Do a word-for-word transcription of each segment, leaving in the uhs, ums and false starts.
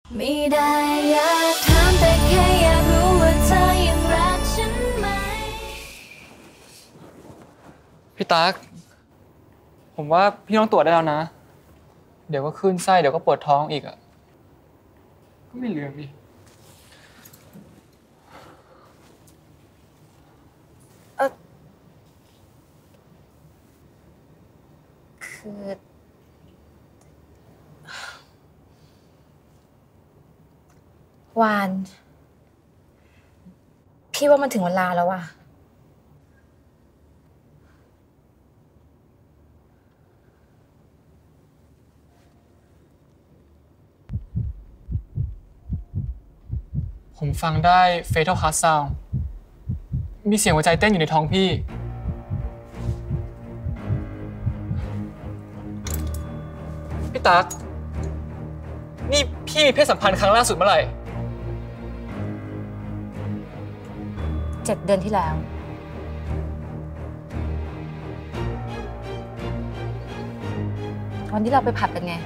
ไม่ได้อยากถามแต่แค่อยากรู้ว่าเธอยังรักฉันไหมพี่ตั๊กผมว่าพี่ต้องตรวจได้แล้วนะเดี๋ยวก็ขึ้นไส้เดี๋ยวก็ปวดท้องอีกอ่ะก็ไม่เหลือดิเออคือวานพี่ว่ามันถึงเวลาแล้วว่ะผมฟังได้ Fatal Heart Sound มีเสียงหัวใจเต้นอยู่ในท้องพี่พี่ตั๊กนี่พี่มีเพศสัมพันธ์ครั้งล่าสุดเมื่อไหร่เจ็ดเดือนที่แล้ววันที่เราไปผับกันไง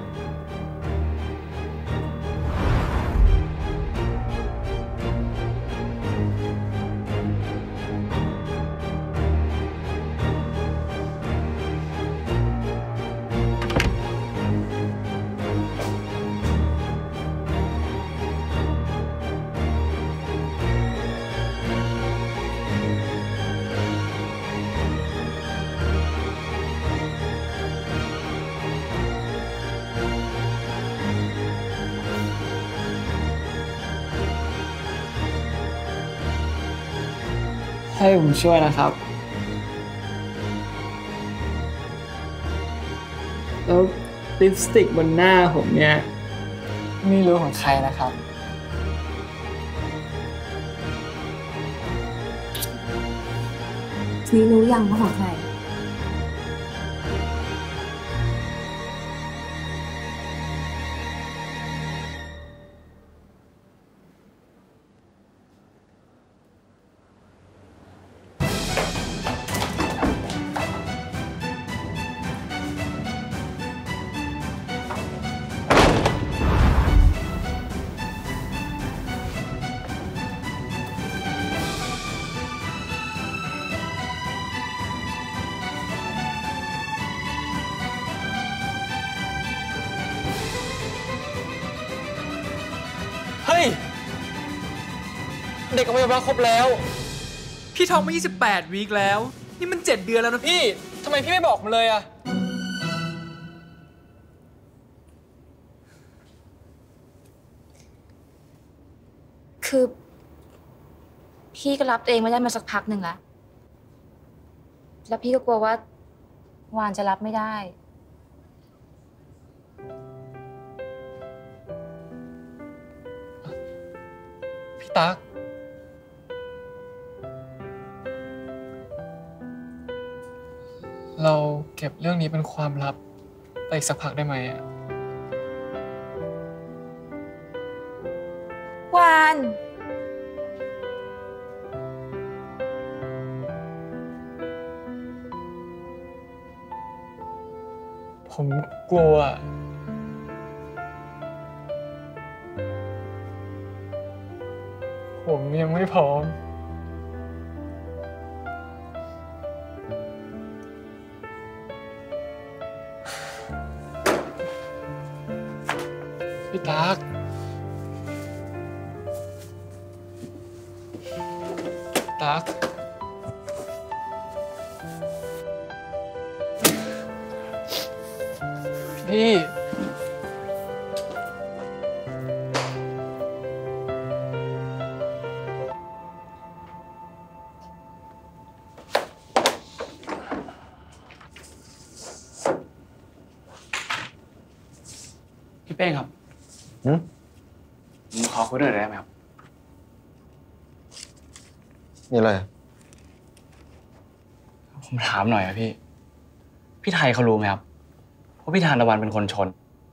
ให้ผมช่วยนะครับแล้วลิปสติกบนหน้าผมเนี่ยไม่รู้ของใครนะครับนี่รู้ยังว่าของใครเฮ้ยเด็กอวัยวะครบแล้วพี่ท้องมายี่สิบแปดวีคแล้วนี่มันเจ็ดเดือนแล้วนะพี่ทำไมพี่ไม่บอกผมเลยอะคือพี่ก็รับตัวเองไม่ได้มาสักพักหนึ่งแล้วแล้วพี่ก็กลัวว่าวานจะรับไม่ได้พี่ตั๊กเราเก็บเรื่องนี้เป็นความลับไปอีกสักพักได้ไหมอะวานผมกลัวผมยังไม่พร้อมพี่ตั๊กตั๊กพี่พี่เป้งครับอืมผมขอคุยด้วยได้ไหมครับมีอะไรผมถามหน่อยอะพี่พี่ไทยเขารู้ไหมครับว่าพี่ธานตะวันเป็นคนชน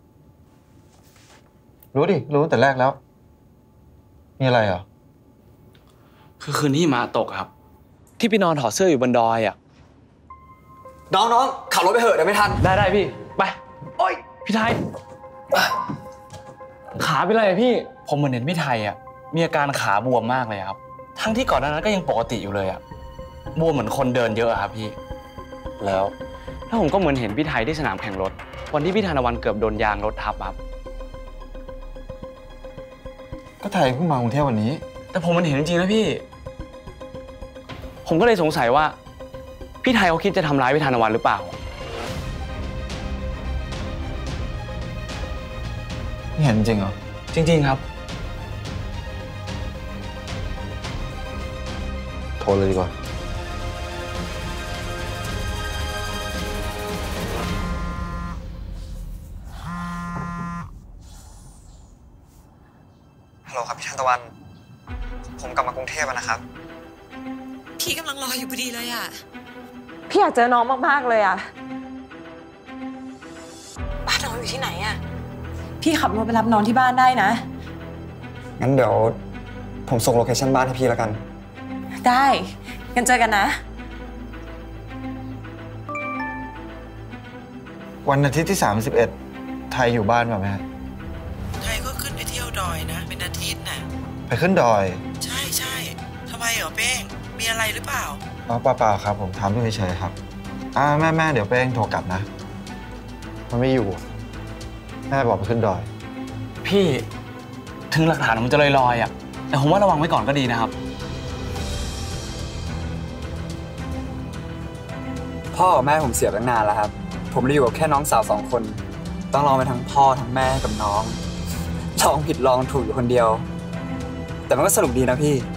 รู้ดิรู้ตั้งแต่แรกแล้วมีอะไรเหรอคือคืนที่มาตกครับที่พี่นอนถอดเสื้ออยู่บนดอยอะน้องน้องขับรถไปเถอะเดี๋ยวไม่ทันได้ได้พี่ไปโอ๊ยพี่ไทยขาเป็นไรพี่ผมเหมือนเห็นพี่ไทยอ่ะมีอาการขาบวมมากเลยครับทั้งที่ก่อนหน้านั้นก็ยังปกติอยู่เลยอ่ะบวมเหมือนคนเดินเยอะครับพี่แล้วแล้วผมก็เหมือนเห็นพี่ไทยที่สนามแข่งรถวันที่พี่ธนวันเกือบโดนยางรถทับครับก็ไทยเพิ่งมากรุงเทพวันนี้แต่ผมมันเห็นจริงๆนะพี่ผมก็เลยสงสัยว่าพี่ไทยเขาคิดจะทำร้ายพี่ธนวันหรือเปล่าไม่เห็นจริงเหรอจริงๆครับโทรเลยดีกว่าฮัลโหลครับพี่ชันตะวันผมกลับมากรุงเทพแล้วนะครับพี่กำลังรออยู่พอดีเลยอ่ะพี่อยากเจอน้องมากๆเลยอ่ะบ้านน้องอยู่ที่ไหนอ่ะพี่ขับรถไปรับน้องที่บ้านได้นะงั้นเดี๋ยวผมส่งโลเคชั่นบ้านให้พี่แล้วกันได้งั้นเจอกันนะวันอาทิตย์ที่สามสิบเอ็ดไทยอยู่บ้านป่ะแม่ไทยก็ขึ้นไปเที่ยวดอยนะเป็นอาทิตย์น่ะไปขึ้นดอยใช่ใช่ทำไมเหรอเป้งมีอะไรหรือเปล่าอ๋อเปล่าๆครับผมถามดูเฉยๆครับอ่าแม่แม่เดี๋ยวเป้งโทรกลับนะมันไม่อยู่แม่บอกไปขึ้นดอยพี่ถึงหลักฐานมันจะลอยๆอ่ะแต่ผมว่าระวังไว้ก่อนก็ดีนะครับพ่อกับแม่ผมเสียตั้งนานแล้วครับผมเลยอยู่กับแค่น้องสาวสองคนต้องลองไปทั้งพ่อทั้งแม่กับน้องลองผิดลองถูกอยู่คนเดียวแต่มันก็สนุกดีนะพี่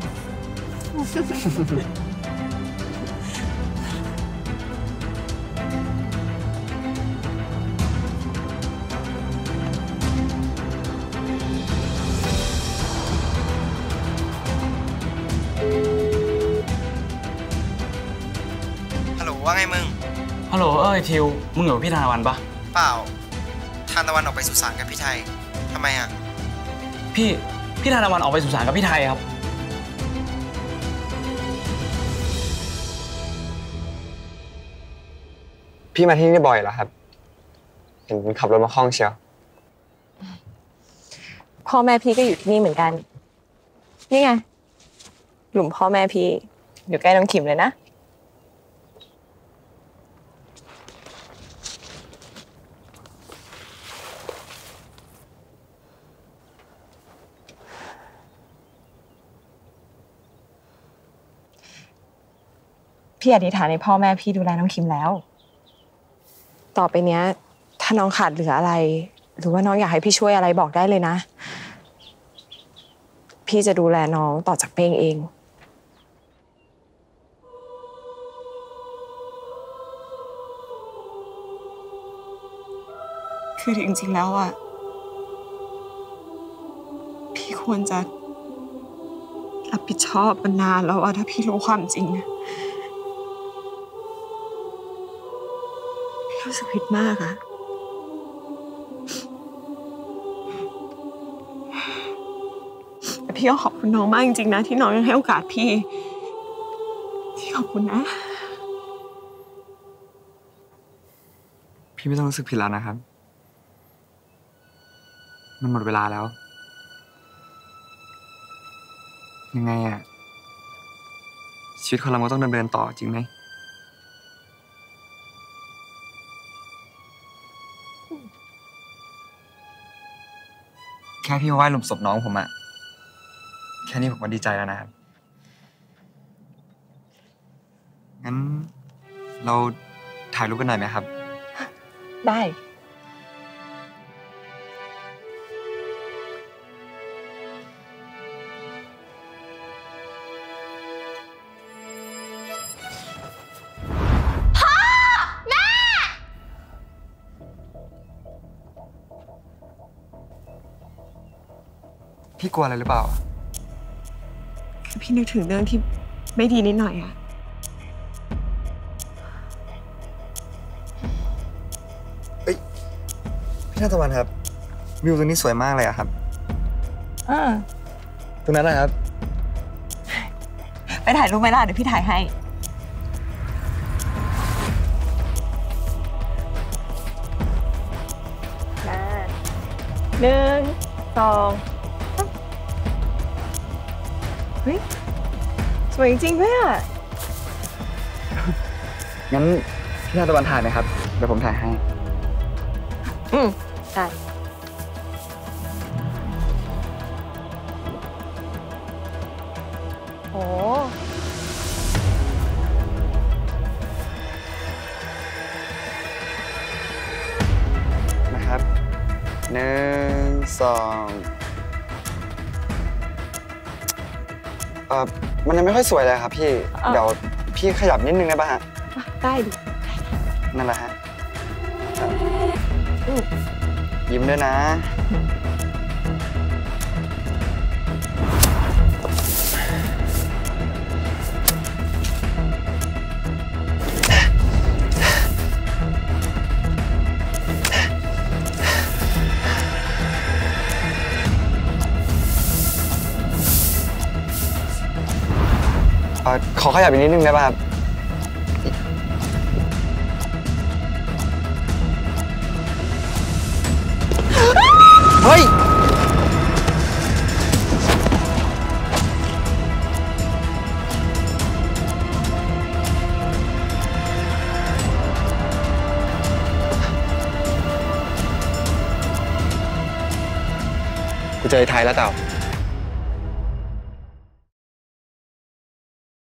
ฮัลโหลว่าไงมึงฮัลโหลเอ้ยทิวมึงอยู่กับพี่ธนวันปะเปล่าธนวันออกไปสุสานกับพี่ไทยทำไมอ่ะพี่พี่ธนวันออกไปสุสานกับพี่ไทยครับพี่มาที่นี่บ่อยเหรอครับเห็นขับรถมาคล่องเชียวพ่อแม่พี่ก็อยู่ที่นี่เหมือนกันนี่ไงหลุมพ่อแม่พี่อยู่ใกล้น้องขิมเลยนะพี่อธิษฐานให้พ่อแม่พี่ดูแลน้องคิมแล้วต่อไปเนี้ยถ้าน้องขาดเหลืออะไรหรือว่าน้องอยากให้พี่ช่วยอะไรบอกได้เลยนะพี่จะดูแลน้องต่อจากเป้งเองคือจริงๆแล้วอ่ะพี่ควรจะรับผิดชอบมานานแล้วอ่ะถ้าพี่รู้ความจริงรู้สึกผิดมากอะแต่พี่ก็ขอบคุณน้องมากจริงๆนะที่น้องยังให้โอกาสพี่พี่ขอบคุณนะพี่ไม่ต้องรู้สึกผิดแล้วนะครับมันหมดเวลาแล้วยังไงอะชีวิตคนเราก็ต้องดำเนินต่อจริงไหมแค่พี่มาไหว้หลุมศพน้องผมอะแค่นี้ผมก็ดีใจแล้วนะครับงั้นเราถ่ายรูปกันหน่อยไหมครับได้พี่กลัวอะไรหรือเปล่าคือพี่นึกถึงเรื่องที่ไม่ดีนิดหน่อยอะเอ้ยพี่ณตะวันครับวิวตรงนี้สวยมากเลยอะครับอ่าตรงนั้นนะครับไปถ่ายรูปไหมล่ะเดี๋ยวพี่ถ่ายให้หนึ่งสองเฮ้ย สวยจริงๆด้วยอ่ะงั้นพี่นาตะวันถ่ายไหมครับ เดี๋ยวผมถ่ายให้อืมได้โอ้นะครับหนึ่งสองเอ่อมันยังไม่ค่อยสวยเลยครับพี่ เดี๋ยวพี่ขยับนิดนึงได้ป่ะฮะได้ดินั่นแหละฮะครับยิ้มด้วยนะ เอ่อขอขยับอีกนิดนึงได้ป่ะครับ เฮ้ย กูเจอไอ้ไทยแล้วเต่า